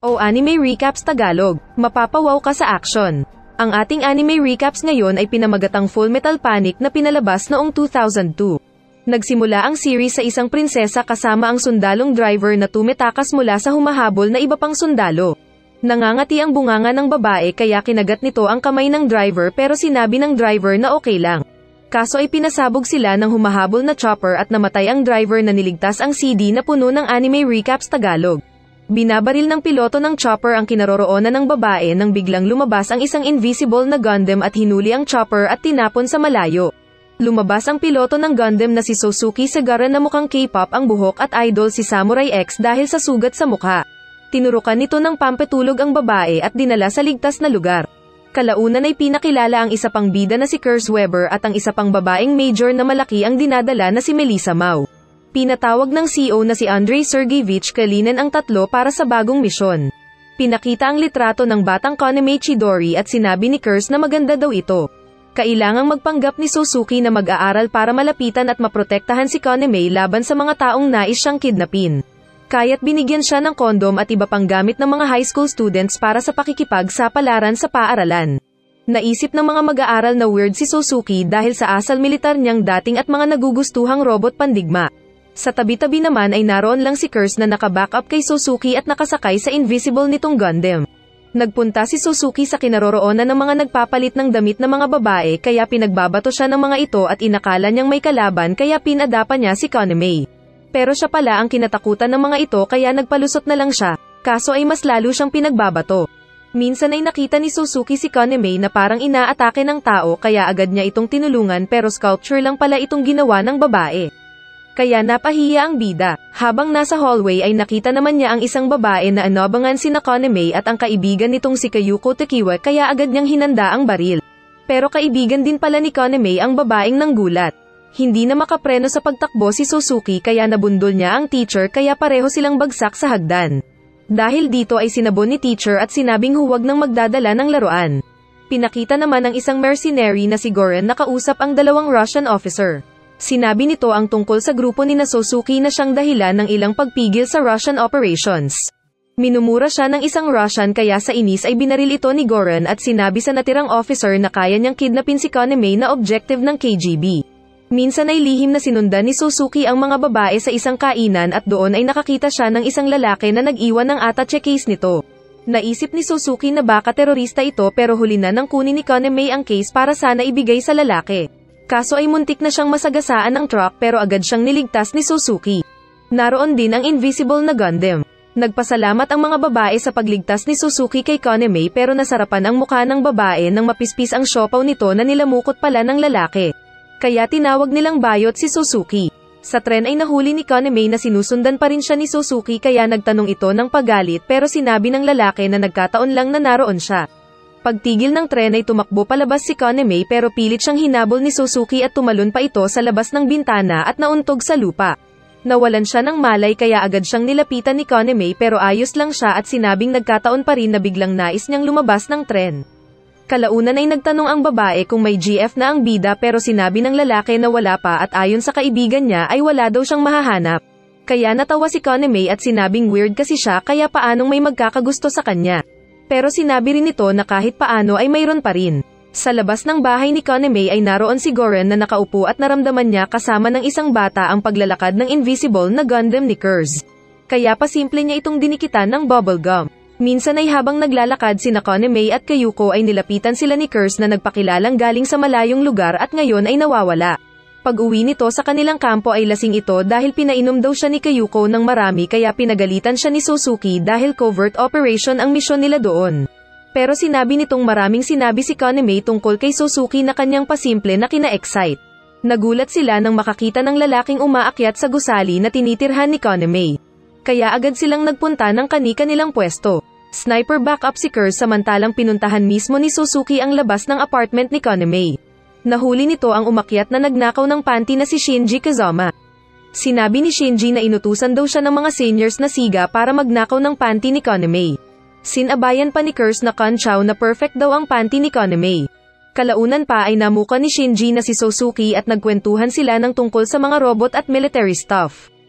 O Anime Recaps Tagalog, mapapawaw ka sa action. Ang ating anime recaps ngayon ay pinamagatang Fullmetal Panic na pinalabas noong 2002. Nagsimula ang series sa isang prinsesa kasama ang sundalong driver na tumetakas mula sa humahabol na iba pang sundalo. Nangangati ang bunganga ng babae kaya kinagat nito ang kamay ng driver pero sinabi ng driver na okay lang. Kaso ay pinasabog sila ng humahabol na chopper at namatay ang driver na niligtas ang CD na puno ng Anime Recaps Tagalog. Binabaril ng piloto ng chopper ang kinaroroonan ng babae nang biglang lumabas ang isang invisible na Gundam at hinuli ang chopper at tinapon sa malayo. Lumabas ang piloto ng Gundam na si Sosuke Sagara na mukhang K-pop ang buhok at idol si Samurai X dahil sa sugat sa mukha. Tinurukan nito ng pampatulog ang babae at dinala sa ligtas na lugar. Kalaunan ay pinakilala ang isa pang bida na si Kers Weber at ang isa pang babaeng major na malaki ang dinadala na si Melissa Mao. Pinatawag ng CEO na si Andrei Sergeyevich Kalinin ang tatlo para sa bagong misyon. Pinakita ang litrato ng batang Konami Chidori at sinabi ni Kers na maganda daw ito. Kailangang magpanggap ni Sosuke na mag-aaral para malapitan at maprotektahan si Konami laban sa mga taong nais siyang kidnapin. Kaya't binigyan siya ng kondom at iba pang gamit ng mga high school students para sa pakikipagsapalaran sa paaralan. Naisip ng mga mag-aaral na weird si Sosuke dahil sa asal militar niyang dating at mga nagugustuhang robot pandigma. Sa tabi-tabi naman ay naroon lang si Kers na naka-backup kay Sosuke at nakasakay sa invisible nitong Gundam. Nagpunta si Sosuke sa kinaroroonan ng mga nagpapalit ng damit na mga babae kaya pinagbabato siya ng mga ito at inakala niyang may kalaban kaya pinadapa niya si Konami. Pero siya pala ang kinatakutan ng mga ito kaya nagpalusot na lang siya, kaso ay mas lalo siyang pinagbabato. Minsan ay nakita ni Sosuke si Konami na parang inaatake ng tao kaya agad niya itong tinulungan pero sculpture lang pala itong ginawa ng babae. Kaya napahiya ang bida. Habang nasa hallway ay nakita naman niya ang isang babae na anobangan sina Konami at ang kaibigan nitong si Kayuko Takiwa kaya agad niyang hinanda ang baril. Pero kaibigan din pala ni Konami ang babaeng nanggulat. Hindi na makapreno sa pagtakbo si Sosuke kaya nabundol niya ang teacher kaya pareho silang bagsak sa hagdan. Dahil dito ay sinabon ni teacher at sinabing huwag nang magdadala ng laruan. Pinakita naman ng isang mercenary na si Goren na kausap ang dalawang Russian officer. Sinabi nito ang tungkol sa grupo ni Sosuke na siyang dahilan ng ilang pagpigil sa Russian operations. Minumura siya ng isang Russian kaya sa inis ay binaril ito ni Goren at sinabi sa natirang officer na kaya niyang kidnapin si Konami na objective ng KGB. Minsan ay lihim na sinundan ni Sosuke ang mga babae sa isang kainan at doon ay nakakita siya ng isang lalaki na nag-iwan ng attache case nito. Naisip ni Sosuke na baka terorista ito pero huli na nang kunin ni Konami ang case para sana ibigay sa lalaki. Kaso ay muntik na siyang masagasaan ng truck pero agad siyang niligtas ni Sosuke. Naroon din ang invisible na Gundam. Nagpasalamat ang mga babae sa pagligtas ni Sosuke kay Konami pero nasarapan ang mukha ng babae nang mapispis ang siopaw nito na nilamukot pala ng lalaki. Kaya tinawag nilang bayot si Sosuke. Sa tren ay nahuli ni Konami na sinusundan pa rin siya ni Sosuke kaya nagtanong ito ng pagalit pero sinabi ng lalaki na nagkataon lang na naroon siya. Pagtigil ng tren ay tumakbo palabas si Konami pero pilit siyang hinabol ni Sosuke at tumalon pa ito sa labas ng bintana at nauntog sa lupa. Nawalan siya ng malay kaya agad siyang nilapitan ni Konami pero ayos lang siya at sinabing nagkataon pa rin na biglang nais niyang lumabas ng tren. Kalaunan ay nagtanong ang babae kung may GF na ang bida pero sinabi ng lalaki na wala pa at ayon sa kaibigan niya ay wala daw siyang mahahanap. Kaya natawa si Konami at sinabing weird kasi siya kaya paanong may magkakagusto sa kanya. Pero sinabi rin nito na kahit paano ay mayroon pa rin. Sa labas ng bahay ni Konami ay naroon si Goren na nakaupo at naramdaman niya kasama ng isang bata ang paglalakad ng invisible na Gundam ni Kers. Kaya pasimple niya itong dinikitan ng bubblegum. Minsan ay habang naglalakad sina Konami at Kayuko ay nilapitan sila ni Kers na nagpakilalang galing sa malayong lugar at ngayon ay nawawala. Pag-uwi nito sa kanilang kampo ay lasing ito dahil pinainom daw siya ni Kayuko ng marami kaya pinagalitan siya ni Sosuke dahil covert operation ang misyon nila doon. Pero sinabi nitong maraming sinabi si Konami tungkol kay Sosuke na kanyang pasimple na kina-excite. Nagulat sila nang makakita ng lalaking umaakyat sa gusali na tinitirhan ni Konami. Kaya agad silang nagpunta ng kani-kanilang pwesto. Sniper backup si Kers samantalang pinuntahan mismo ni Sosuke ang labas ng apartment ni Konami. Nahuli nito ang umakyat na nagnakaw ng panty na si Shinji Kazama. Sinabi ni Shinji na inutusan daw siya ng mga seniors na siga para magnakaw ng panty ni Konami. Sinabayan pa ni Kers na Kanchao na perfect daw ang panty ni Konami. Kalaunan pa ay namuka ni Shinji na si Sosuke at nagkwentuhan sila ng tungkol sa mga robot at military stuff.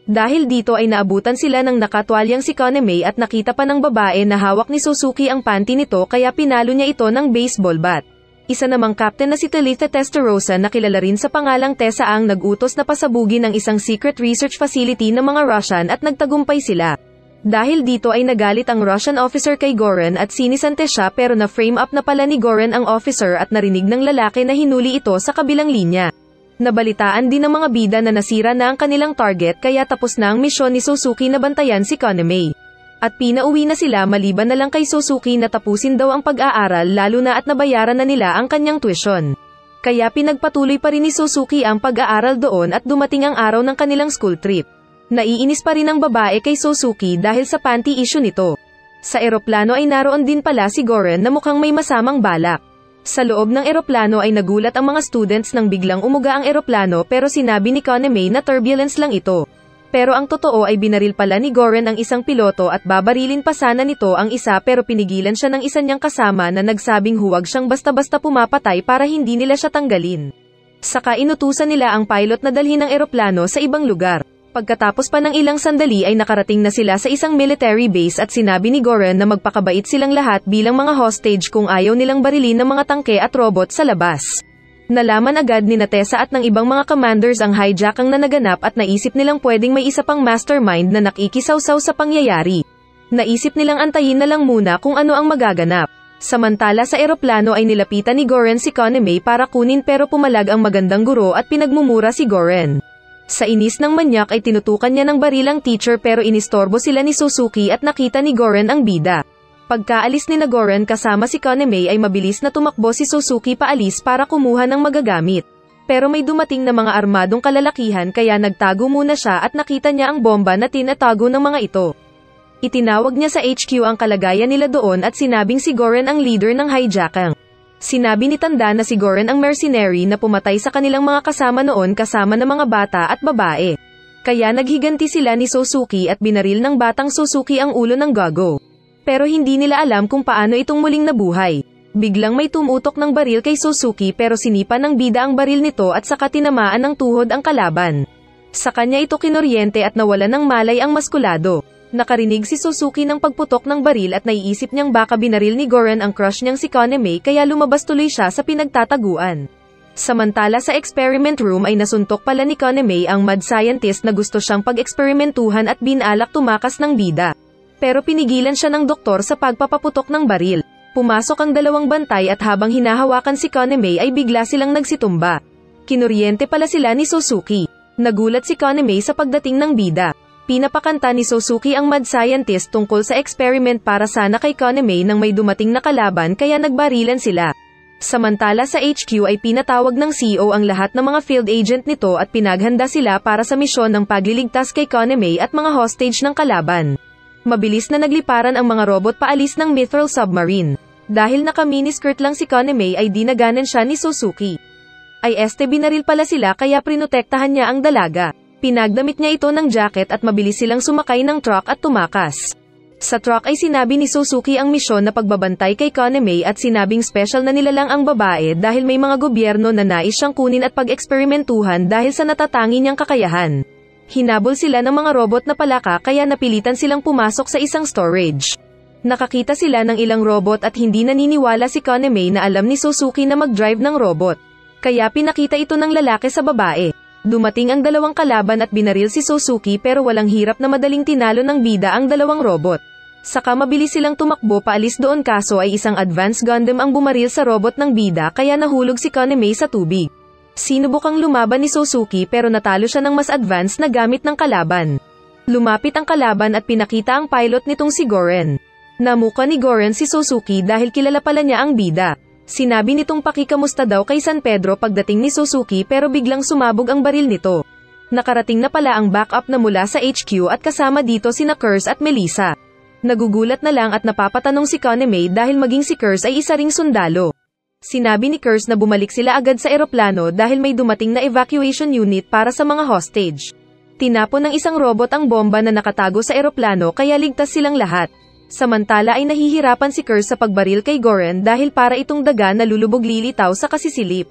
Dahil dito ay naabutan sila ng nakatwalyang si Konami at nakita pa ng babae na hawak ni Suzuki ang panty nito kaya pinalo niya ito ng baseball bat. Isa namang captain na si Talitha Testarossa na kilala rin sa pangalang Tessa ang nag-utos na pasabugin ang isang secret research facility ng mga Russian at nagtagumpay sila. Dahil dito ay nagalit ang Russian officer kay Goran at sinisante siya pero na-frame up na pala ni Goran ang officer at narinig ng lalaki na hinuli ito sa kabilang linya. Nabalitaan din ng mga bida na nasira na ang kanilang target kaya tapos na ang misyon ni Suzuki na bantayan si Konami. At pinauwi na sila maliban na lang kay Suzuki na tapusin daw ang pag-aaral lalo na at nabayaran na nila ang kanyang tuition. Kaya pinagpatuloy pa rin ni Suzuki ang pag-aaral doon at dumating ang araw ng kanilang school trip. Naiinis pa rin ang babae kay Suzuki dahil sa panty issue nito. Sa eroplano ay naroon din pala si Goran na mukhang may masamang balak. Sa loob ng eroplano ay nagulat ang mga students nang biglang umuga ang eroplano pero sinabi ni Konami na turbulence lang ito. Pero ang totoo ay binaril pala ni Goran ang isang piloto at babarilin pa sana nito ang isa pero pinigilan siya ng isa niyang kasama na nagsabing huwag siyang basta-basta pumapatay para hindi nila siya tanggalin. Saka inutusan nila ang pilot na dalhin ang eroplano sa ibang lugar. Pagkatapos pa ng ilang sandali ay nakarating na sila sa isang military base at sinabi ni Goran na magpakabait silang lahat bilang mga hostage kung ayaw nilang barilin ng mga tangke at robot sa labas. Nalaman agad ni Tessa at ng ibang mga commanders ang hijackang na naganap at naisip nilang pwedeng may isa pang mastermind na nakikisawsaw sa pangyayari. Naisip nilang antayin na lang muna kung ano ang magaganap. Samantala sa eroplano ay nilapitan ni Goran si Konami para kunin pero pumalag ang magandang guro at pinagmumura si Goran. Sa inis ng manyak ay tinutukan niya ng baril ang teacher pero inistorbo sila ni Suzuki at nakita ni Goran ang bida. Pagkaalis ni Goran kasama si Konami ay mabilis na tumakbo si Suzuki paalis para kumuha ng magagamit. Pero may dumating na mga armadong kalalakihan kaya nagtago muna siya at nakita niya ang bomba na tinatago ng mga ito. Itinawag niya sa HQ ang kalagayan nila doon at sinabing si Goran ang leader ng hijacking. Sinabi ni Tanda na si Goran ang mercenary na pumatay sa kanilang mga kasama noon kasama ng mga bata at babae. Kaya naghiganti sila ni Suzuki at binaril ng batang Suzuki ang ulo ng gago. Pero hindi nila alam kung paano itong muling nabuhay. Biglang may tumutok ng baril kay Suzuki pero sinipa ng bida ang baril nito at saka tinamaan ng tuhod ang kalaban. Sa kanya ito kinoryente at nawala ng malay ang maskulado. Nakarinig si Suzuki ng pagputok ng baril at naiisip niyang baka binaril ni Goran ang crush niyang si Konami kaya lumabas tuloy siya sa pinagtataguan. Samantala sa experiment room ay nasuntok pala ni Konami ang mad scientist na gusto siyang pag-eksperimentuhan at binalak tumakas ng bida. Pero pinigilan siya ng doktor sa pagpapaputok ng baril. Pumasok ang dalawang bantay at habang hinahawakan si Konami ay bigla silang nagsitumba. Kinoryente pala sila ni Suzuki. Nagulat si Konami sa pagdating ng bida. Pinapakanta ni Suzuki ang mad scientist tungkol sa experiment para sana kay Konami nang may dumating na kalaban kaya nagbarilan sila. Samantala sa HQ ay pinatawag ng CEO ang lahat ng mga field agent nito at pinaghanda sila para sa misyon ng pagliligtas kay Konami at mga hostage ng kalaban. Mabilis na nagliparan ang mga robot paalis ng Mithril submarine. Dahil naka-miniskirt lang si Konami ay dinaganan siya ni Suzuki. Ay binaril pala sila kaya prinotektahan niya ang dalaga. Pinagdamit niya ito ng jacket at mabilis silang sumakay ng truck at tumakas. Sa truck ay sinabi ni Suzuki ang misyon na pagbabantay kay Konami at sinabing special na nilalang ang babae dahil may mga gobyerno na nais siyang kunin at pag-eksperimentuhan dahil sa natatangi niyang kakayahan. Hinabol sila ng mga robot na palaka kaya napilitan silang pumasok sa isang storage. Nakakita sila ng ilang robot at hindi naniniwala si Konami na alam ni Suzuki na mag-drive ng robot. Kaya pinakita ito ng lalaki sa babae. Dumating ang dalawang kalaban at binaril si Suzuki pero walang hirap na madaling tinalo ng bida ang dalawang robot. Saka mabilis silang tumakbo paalis doon kaso ay isang advanced Gundam ang bumaril sa robot ng bida kaya nahulog si Konami sa tubig. Sinubukang lumaban ni Suzuki pero natalo siya ng mas advanced na gamit ng kalaban. Lumapit ang kalaban at pinakita ang pilot nitong si Goran. Namuka ni Goran si Suzuki dahil kilala pala niya ang bida. Sinabi nitong pakikamusta daw kay San Pedro pagdating ni Suzuki pero biglang sumabog ang baril nito. Nakarating na pala ang backup na mula sa HQ at kasama dito sina Curse at Melissa. Nagugulat na lang at napapatanong si Konami dahil maging si Curse ay isa ring sundalo. Sinabi ni Curse na bumalik sila agad sa eroplano dahil may dumating na evacuation unit para sa mga hostage. Tinapon ng isang robot ang bomba na nakatago sa eroplano kaya ligtas silang lahat. Samantala ay nahihirapan si Curse sa pagbaril kay Goran dahil para itong daga na lulubog lilitaw sa kasisilip.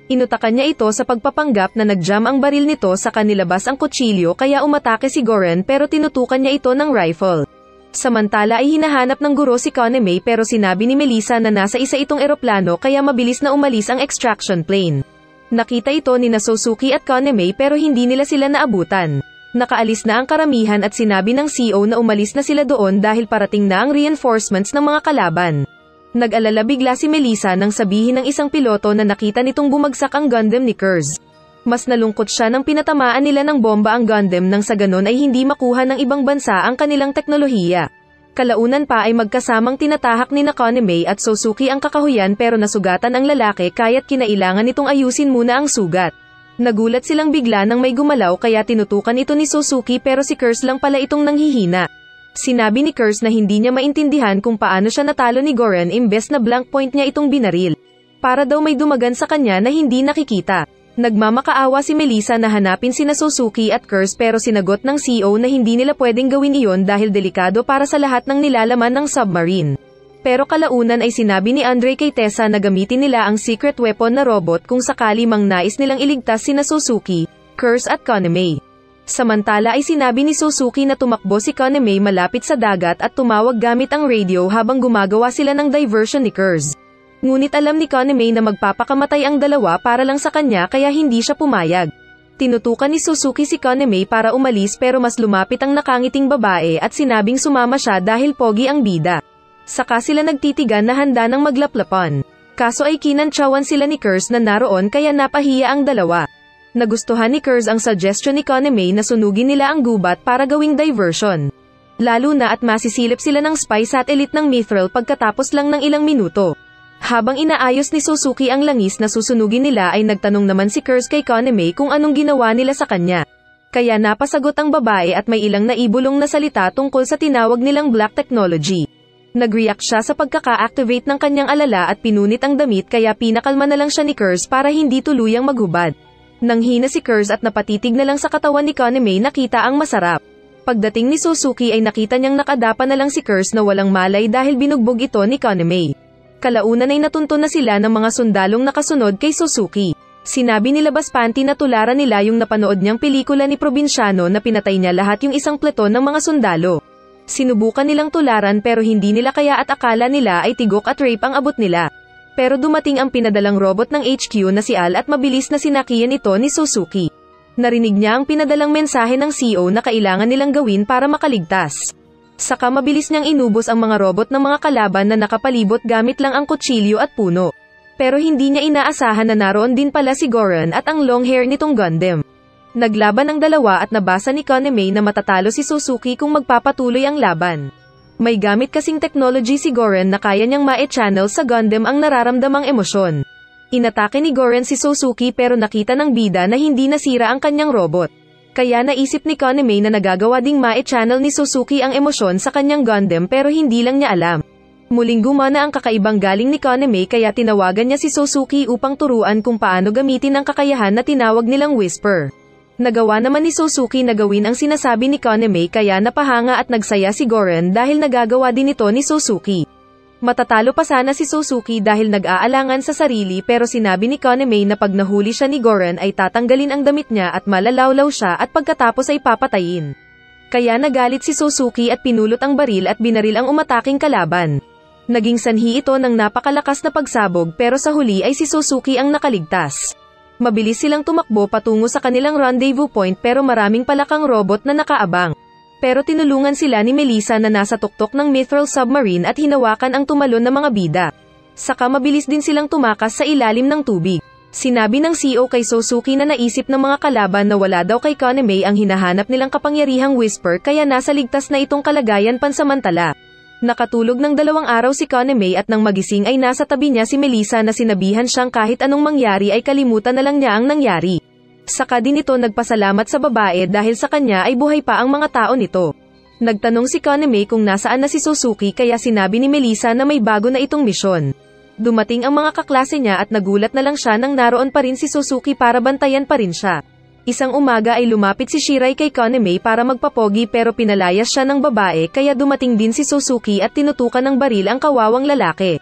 Inutakan niya ito sa pagpapanggap na nagjam ang baril nito sa kanilabas ang kutsilyo kaya umatake si Goren pero tinutukan niya ito ng rifle. Samantala ay hinahanap ng guro si Konami pero sinabi ni Melissa na nasa isa itong eroplano kaya mabilis na umalis ang extraction plane. Nakita ito ni Sosuke at Konami pero hindi nila sila naabutan. Nakaalis na ang karamihan at sinabi ng CO na umalis na sila doon dahil parating na ang reinforcements ng mga kalaban. Nag-alala bigla si Melissa nang sabihin ng isang piloto na nakita nitong bumagsak ang Gundam ni Kurz. Mas nalungkot siya nang pinatamaan nila ng bomba ang Gundam nang sa ganon ay hindi makuha ng ibang bansa ang kanilang teknolohiya. Kalaunan pa ay magkasamang tinatahak ni Konami at Sosuke ang kakahuyan pero nasugatan ang lalaki kaya't kinailangan nitong ayusin muna ang sugat. Nagulat silang bigla nang may gumalaw kaya tinutukan ito ni Sosuke pero si Kurz lang pala itong nanghihina. Sinabi ni Kurz na hindi niya maintindihan kung paano siya natalo ni Goren imbes na blank point niya itong binaril. Para daw may dumagan sa kanya na hindi nakikita. Nagmamakaawa si Melissa na hanapin sina Sosuke at Kurz pero sinagot ng CO na hindi nila pwedeng gawin iyon dahil delikado para sa lahat ng nilalaman ng submarine. Pero kalaunan ay sinabi ni Andre kay Tessa na gamitin nila ang secret weapon na robot kung sakali mang nais nilang iligtas sina Sosuke, Kurz at Konami. Samantala ay sinabi ni Sosuke na tumakbo si Konami malapit sa dagat at tumawag gamit ang radio habang gumagawa sila ng diversion ni Kurz. Ngunit alam ni Konami na magpapakamatay ang dalawa para lang sa kanya kaya hindi siya pumayag. Tinutukan ni Sosuke si Konami para umalis pero mas lumapit ang nakangiting babae at sinabing sumama siya dahil pogi ang bida. Saka sila nagtitigan na handa ng maglaplapan. Kaso ay kinantsawan sila ni Kurz na naroon kaya napahiya ang dalawa. Nagustuhan ni Kurz ang suggestion ni Konami na sunugin nila ang gubat para gawing diversion. Lalo na at masisilip sila ng spy satellite ng Mithril pagkatapos lang ng ilang minuto. Habang inaayos ni Sosuke ang langis na susunugin nila ay nagtanong naman si Kurz kay Konami kung anong ginawa nila sa kanya. Kaya napasagot ang babae at may ilang naibulong na salita tungkol sa tinawag nilang black technology. Nag-react siya sa pagkaka-activate ng kanyang alala at pinunit ang damit kaya pinakalma na lang siya ni Kurz para hindi tuluyang maghubad. Nanghina si Kurz at napatitig na lang sa katawan ni Konami nakita ang masarap. Pagdating ni Sosuke ay nakita niyang nakadapa na lang si Kurz na walang malay dahil binugbog ito ni Konami. Kalaunan ay natuntun na sila ng mga sundalong nakasunod kay Sosuke. Sinabi ni Labaspanti na tularan nila yung napanood niyang pelikula ni Provinciano na pinatay niya lahat yung isang pleton ng mga sundalo. Sinubukan nilang tularan pero hindi nila kaya at akala nila ay tigok at rape ang abot nila. Pero dumating ang pinadalang robot ng HQ na si Al at mabilis na sinakiyan ito ni Sosuke. Narinig niya ang pinadalang mensahe ng CO na kailangan nilang gawin para makaligtas. Saka mabilis niyang inubos ang mga robot ng mga kalaban na nakapalibot gamit lang ang kutsilyo at puno. Pero hindi niya inaasahan na naroon din pala si Goren at ang long hair nitong Gundam. Naglaban ang dalawa at nabasa ni Konami na matatalo si Sosuke kung magpapatuloy ang laban. May gamit kasing technology si Goren na kaya niyang ma-channel sa Gundam ang nararamdamang emosyon. Inatake ni Goren si Sosuke pero nakita ng bida na hindi nasira ang kanyang robot. Kaya naisip ni Konami na nagagawa ding ma-channel ni Sosuke ang emosyon sa kanyang Gundam pero hindi lang niya alam. Muling gumana ang kakaibang galing ni Konami kaya tinawagan niya si Sosuke upang turuan kung paano gamitin ang kakayahan na tinawag nilang Whisper. Nagawa naman ni Sosuke na gawin ang sinasabi ni Konami kaya napahanga at nagsaya si Goren dahil nagagawa din ito ni Sosuke. Matatalo pa sana si Sosuke dahil nag-aalangan sa sarili pero sinabi ni Konami na pag nahuli siya ni Goren ay tatanggalin ang damit niya at malalawlaw siya at pagkatapos ay papatayin. Kaya nagalit si Sosuke at pinulot ang baril at binaril ang umataking kalaban. Naging sanhi ito ng napakalakas na pagsabog pero sa huli ay si Sosuke ang nakaligtas. Mabilis silang tumakbo patungo sa kanilang rendezvous point pero maraming palakang robot na nakaabang. Pero tinulungan sila ni Melissa na nasa tuktok ng Mithril submarine at hinawakan ang tumalon na mga bida. Saka mabilis din silang tumakas sa ilalim ng tubig. Sinabi ng CEO kay Sosuke na naisip ng mga kalaban na wala daw kay Konami ang hinahanap nilang kapangyarihang Whisper kaya nasa ligtas na itong kalagayan pansamantala. Nakatulog ng 2 araw si Konami at nang magising ay nasa tabi niya si Melissa na sinabihan siyang kahit anong mangyari ay kalimutan na lang niya ang nangyari. Saka din ito nagpasalamat sa babae dahil sa kanya ay buhay pa ang mga tao nito. Nagtanong si Konami kung nasaan na si Sosuke kaya sinabi ni Melissa na may bago na itong misyon. Dumating ang mga kaklase niya at nagulat na lang siya nang naroon pa rin si Sosuke para bantayan pa rin siya. Isang umaga ay lumapit si Shirai kay Konami para magpapogi pero pinalayas siya ng babae kaya dumating din si Sosuke at tinutukan ng baril ang kawawang lalaki.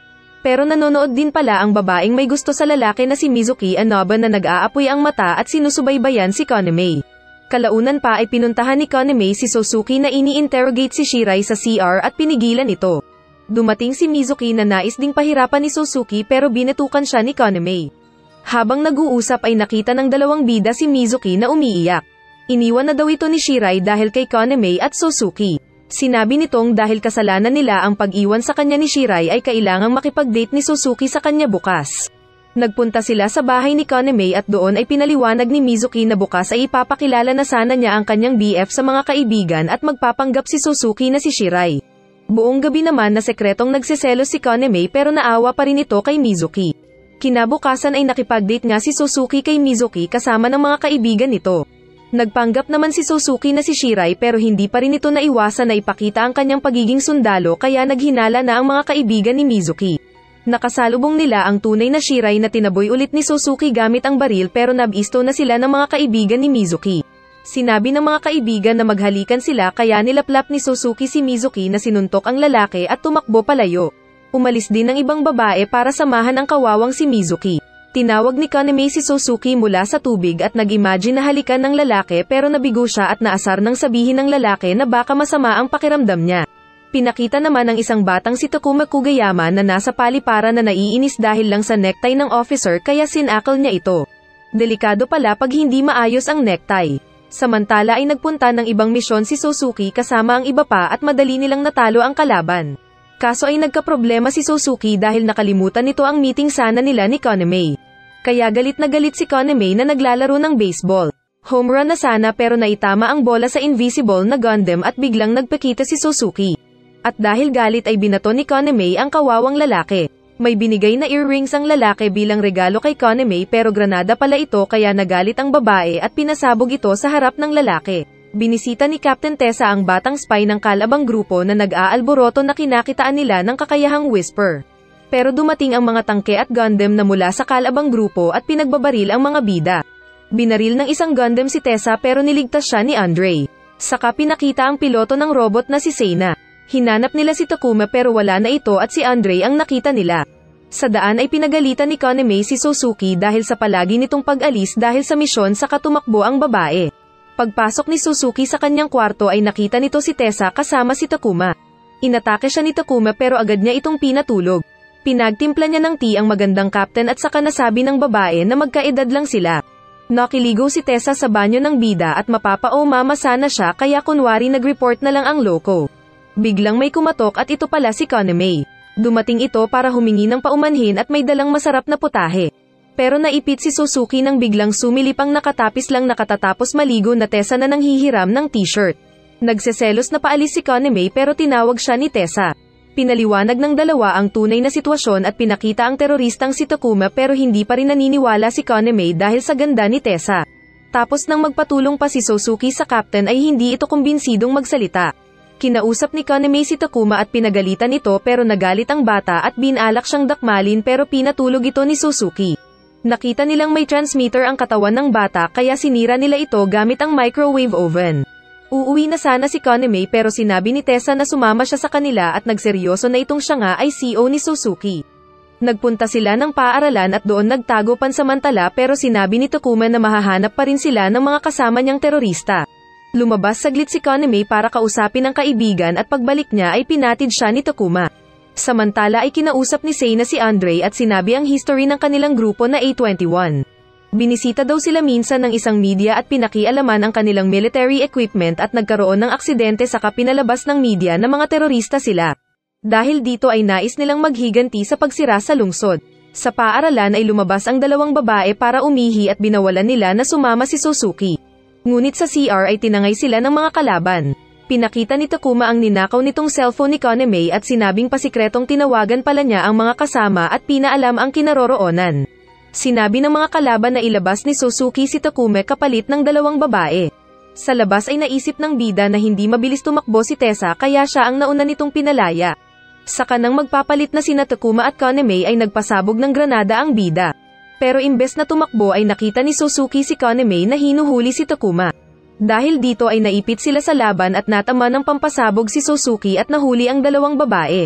Pero nanonood din pala ang babaeng may gusto sa lalaki na si Mizuki Anoba na nag-aapoy ang mata at sinusubaybayan si Konami. Kalaunan pa ay pinuntahan ni Konami si Suzuki na ini-interrogate si Shirai sa CR at pinigilan ito. Dumating si Mizuki na nais ding pahirapan ni Suzuki pero binetukan siya ni Konami. Habang nag-uusap ay nakita ng dalawang bida si Mizuki na umiiyak. Iniwan na daw ito ni Shirai dahil kay Konami at Suzuki. Sinabi nitong dahil kasalanan nila ang pag-iwan sa kanya ni Shirai ay kailangang makipag-date ni Suzuki sa kanya bukas. Nagpunta sila sa bahay ni Konami at doon ay pinaliwanag ni Mizuki na bukas ay ipapakilala na sana niya ang kanyang BF sa mga kaibigan at magpapanggap si Suzuki na si Shirai. Buong gabi naman na sekretong nagsiselos si Konami pero naawa pa rin ito kay Mizuki. Kinabukasan ay nakipag-date nga si Suzuki kay Mizuki kasama ng mga kaibigan nito. Nagpanggap naman si Suzuki na si Shirai pero hindi pa rin ito naiwasan na ipakita ang kanyang pagiging sundalo kaya naghinala na ang mga kaibigan ni Mizuki. Nakasalubong nila ang tunay na Shirai na tinaboy ulit ni Suzuki gamit ang baril pero nabisto na sila ng mga kaibigan ni Mizuki. Sinabi ng mga kaibigan na maghalikan sila kaya nilaplap ni Suzuki si Mizuki na sinuntok ang lalaki at tumakbo palayo. Umalis din ng ibang babae para samahan ang kawawang si Mizuki. Tinawag ni Konami si Suzuki mula sa tubig at nag-imagine na halikan ng lalaki pero nabigo siya at naasar nang sabihin ng lalaki na baka masama ang pakiramdam niya. Pinakita naman ng isang batang si Takuma Kugayama na nasa paliparan na naiinis dahil lang sa necktie ng officer kaya sinakal niya ito. Delikado pala pag hindi maayos ang necktie. Samantala ay nagpunta ng ibang misyon si Suzuki kasama ang iba pa at madali nilang natalo ang kalaban. Kaso ay nagkaproblema si Suzuki dahil nakalimutan nito ang meeting sana nila ni Konami. Kaya galit na galit si Konami na naglalaro ng baseball. Home run na sana pero naitama ang bola sa invisible na Gundam at biglang nagpakita si Suzuki. At dahil galit ay binato ni Konami ang kawawang lalaki. May binigay na earrings ang lalaki bilang regalo kay Konami pero granada pala ito kaya nagalit ang babae at pinasabog ito sa harap ng lalaki. Binisita ni Captain Tessa ang batang spy ng kalabang grupo na nag-aalboroto na kinakitaan nila ng kakayahang whisper. Pero dumating ang mga tangke at Gundam na mula sa kalabang grupo at pinagbabaril ang mga bida. Binaril ng isang Gundam si Tessa pero niligtas siya ni Andre. Saka pinakita ang piloto ng robot na si Seina. Hinanap nila si Takuma pero wala na ito at si Andre ang nakita nila. Sa daan ay pinagalitan ni Konami si Suzuki dahil sa palagi nitong pag-alis dahil sa misyon sa tumakbo ang babae. Pagpasok ni Suzuki sa kanyang kwarto ay nakita nito si Tessa kasama si Takuma. Inatake siya ni Takuma pero agad niya itong pinatulog. Pinagtimpla niya ng tea ang magandang captain at saka nasabi ng babae na magkaedad lang sila. Nakiligo si Tessa sa banyo ng bida at mapapa-o-mama sana siya kaya kunwari nag-report na lang ang loko. Biglang may kumatok at ito pala si Konami. Dumating ito para humingi ng paumanhin at may dalang masarap na putahe. Pero naipit si Suzuki nang biglang sumilip ang nakatapis lang nakatatapos maligo na Tessa na nanghihiram ng t-shirt. Nagseselos na paalis si Konami pero tinawag siya ni Tessa. Pinaliwanag ng dalawa ang tunay na sitwasyon at pinakita ang teroristang si Takuma pero hindi pa rin naniniwala si Konami dahil sa ganda ni Tessa. Tapos nang magpatulong pa si Suzuki sa captain ay hindi ito kumbinsidong magsalita. Kinausap ni Konami si Takuma at pinagalitan ito pero nagalit ang bata at binalak siyang dakmalin pero pinatulog ito ni Suzuki. Nakita nilang may transmitter ang katawan ng bata kaya sinira nila ito gamit ang microwave oven. Uuwi na sana si Konami pero sinabi ni Tessa na sumama siya sa kanila at nagseryoso na itong siya nga ay CEO ni Suzuki. Nagpunta sila ng paaralan at doon nagtago pansamantala pero sinabi ni Takuma na mahahanap pa rin sila ng mga kasama niyang terorista. Lumabas saglit si Konami para kausapin ang kaibigan at pagbalik niya ay pinatid siya ni Takuma. Samantala ay kinausap ni Seina si Andre at sinabi ang history ng kanilang grupo na A21. Binisita daw sila minsan ng isang media at pinakialaman ang kanilang military equipment at nagkaroon ng aksidente saka pinalabas ng media na mga terorista sila. Dahil dito ay nais nilang maghiganti sa pagsira sa lungsod. Sa paaralan ay lumabas ang dalawang babae para umihi at binawalan nila na sumama si Suzuki. Ngunit sa CR ay tinangay sila ng mga kalaban. Pinakita ni Takuma ang ninakaw nitong cellphone ni Konami at sinabing pasikretong tinawagan pala niya ang mga kasama at pinaalam ang kinaroroonan. Sinabi ng mga kalaban na ilabas ni Suzuki si Takuma kapalit ng dalawang babae. Sa labas ay naisip ng bida na hindi mabilis tumakbo si Tessa kaya siya ang nauna nitong pinalaya. Sa kanang magpapalit na sina Takuma at Konami ay nagpasabog ng granada ang bida. Pero imbes na tumakbo ay nakita ni Suzuki si Konami na hinuhuli si Takuma. Dahil dito ay naipit sila sa laban at natama ng pampasabog si Suzuki at nahuli ang dalawang babae.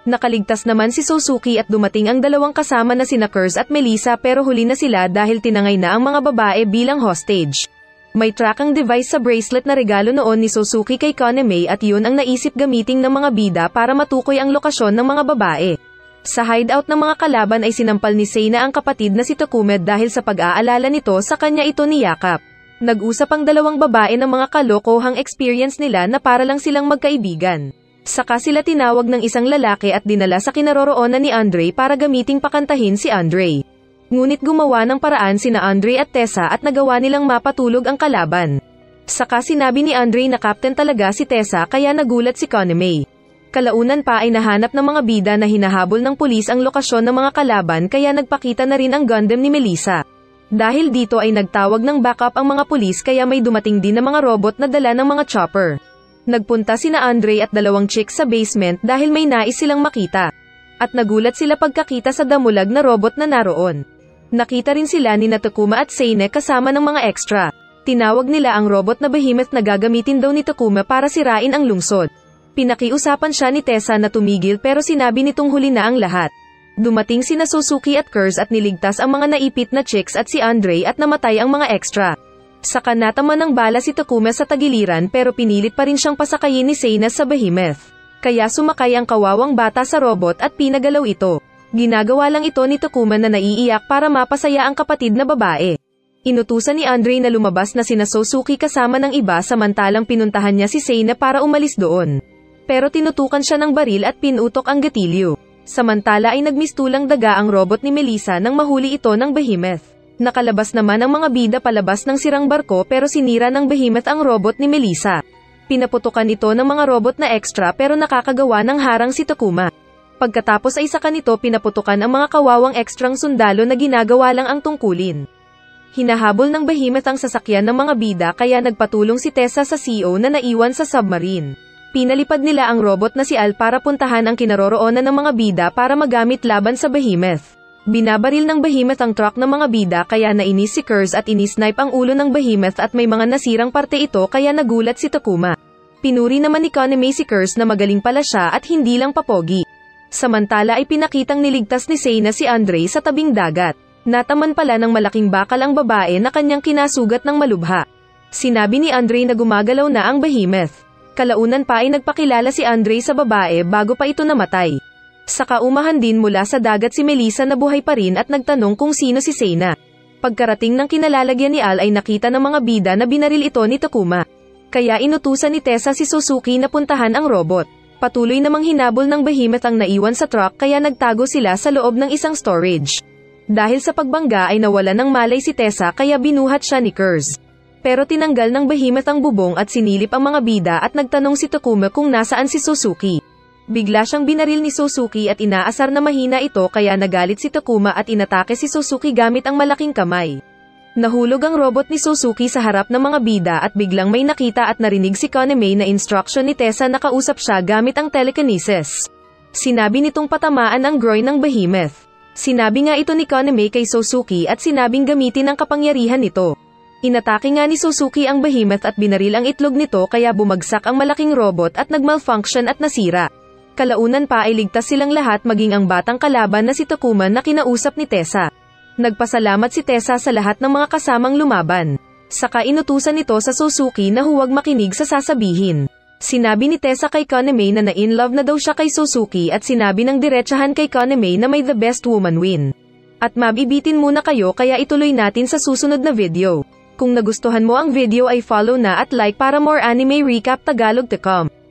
Nakaligtas naman si Sosuke at dumating ang dalawang kasama na sina Curse at Melissa pero huli na sila dahil tinangay na ang mga babae bilang hostage. May tracking device sa bracelet na regalo noon ni Sosuke kay Konami at yun ang naisip gamiting ng mga bida para matukoy ang lokasyon ng mga babae. Sa hideout ng mga kalaban ay sinampal ni Seina ang kapatid na si Takuma dahil sa pag-aalala nito sa kanya ito niyakap. Nag-usap ang dalawang babae ng mga kalokohang experience nila na para lang silang magkaibigan. Saka sila tinawag ng isang lalaki at dinala sa kinaroroonan ni Andre para gamiting pakantahin si Andre. Ngunit gumawa ng paraan sina Andre at Tessa at nagawa nilang mapatulog ang kalaban. Saka sinabi ni Andre na captain talaga si Tessa kaya nagulat si Konami. Kalaunan pa ay nahanap ng mga bida na hinahabol ng pulis ang lokasyon ng mga kalaban kaya nagpakita na rin ang Gundam ni Melissa. Dahil dito ay nagtawag ng backup ang mga pulis kaya may dumating din na mga robot na dala ng mga chopper. Nagpunta sina Andre at dalawang chicks sa basement dahil may nais silang makita. At nagulat sila pagkakita sa damulag na robot na naroon. Nakita rin sila ni Takuma at Seine kasama ng mga extra. Tinawag nila ang robot na behemoth na gagamitin daw ni Takuma para sirain ang lungsod. Pinakiusapan siya ni Tessa na tumigil pero sinabi nitong huli na ang lahat. Dumating sina Sosuke at Curse at niligtas ang mga naipit na chicks at si Andre at namatay ang mga extra. Saka natama ng bala si Takuma sa tagiliran pero pinilit pa rin siyang pasakayin ni Seina sa behemoth. Kaya sumakay ang kawawang bata sa robot at pinagalaw ito. Ginagawa lang ito ni Takuma na naiiyak para mapasaya ang kapatid na babae. Inutusan ni Andre na lumabas na sina Sosuke kasama ng iba samantalang pinuntahan niya si Seina para umalis doon. Pero tinutukan siya ng baril at pinutok ang gatilyo. Samantala ay nagmistulang daga ang robot ni Melissa nang mahuli ito ng behemoth. Nakalabas naman ang mga bida palabas ng sirang barko pero sinira ng behemoth ang robot ni Melissa. Pinaputukan ito ng mga robot na extra pero nakakagawa ng harang si Takuma. Pagkatapos ay saka nito pinaputukan ang mga kawawang ekstrang sundalo na ginagawa lang ang tungkulin. Hinahabol ng behemoth ang sasakyan ng mga bida kaya nagpatulong si Tessa sa CO na naiwan sa submarine. Pinalipad nila ang robot na si Al para puntahan ang kinaroroonan ng mga bida para magamit laban sa behemoth. Binabaril ng behemoth ang truck ng mga bida kaya nainis si Curse at inisnipe ang ulo ng behemoth at may mga nasirang parte ito kaya nagulat si Takuma. Pinuri naman ni Konami si Curse na magaling pala siya at hindi lang papogi. Samantala ay pinakitang niligtas ni Seina si Andre sa tabing dagat. Nataman pala ng malaking bakal ang babae na kanyang kinasugat ng malubha. Sinabi ni Andre na gumagalaw na ang behemoth. Kalaunan pa ay nagpakilala si Andre sa babae bago pa ito namatay. Saka umahan din mula sa dagat si Melissa na buhay pa rin at nagtanong kung sino si Seina. Pagkarating ng kinalalagyan ni Al ay nakita ng mga bida na binaril ito ni Takuma. Kaya inutusan ni Tessa si Sosuke na puntahan ang robot. Patuloy namang hinabol ng behemoth ang naiwan sa truck kaya nagtago sila sa loob ng isang storage. Dahil sa pagbangga ay nawala ng malay si Tessa kaya binuhat siya ni Curse. Pero tinanggal ng behemoth ang bubong at sinilip ang mga bida at nagtanong si Takuma kung nasaan si Sosuke. Bigla siyang binaril ni Sosuke at inaasar na mahina ito kaya nagalit si Takuma at inatake si Sosuke gamit ang malaking kamay. Nahulog ang robot ni Sosuke sa harap ng mga bida at biglang may nakita at narinig si Konami na instruction ni Tessa na kausap siya gamit ang telekinesis. Sinabi nitong patamaan ang groin ng behemoth. Sinabi nga ito ni Konami kay Sosuke at sinabing gamitin ang kapangyarihan nito. Inatake nga ni Sosuke ang behemoth at binaril ang itlog nito kaya bumagsak ang malaking robot at nagmalfunction at nasira. Kalaunan pa ay ligtas silang lahat maging ang batang kalaban na si Takuma na kinausap ni Tessa. Nagpasalamat si Tessa sa lahat ng mga kasamang lumaban. Saka inutusan nito sa Sosuke na huwag makinig sa sasabihin. Sinabi ni Tessa kay Konami na na-in-love na daw siya kay Sosuke at sinabi ng diretsahan kay Konami na may the best woman win. At mabibitin muna kayo kaya ituloy natin sa susunod na video. Kung nagustuhan mo ang video ay follow na at like para more anime recap Tagalog.com.